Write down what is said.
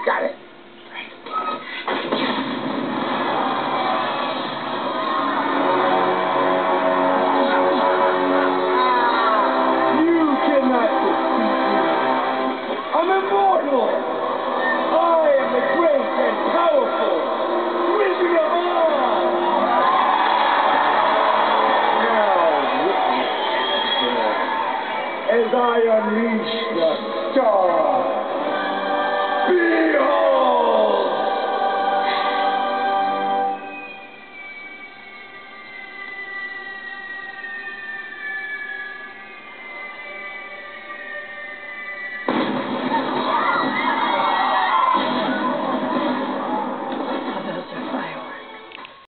Got it. You cannot defeat me. I'm immortal. I am the great and powerful Wizard of Oz. Now witness as I unleash the star.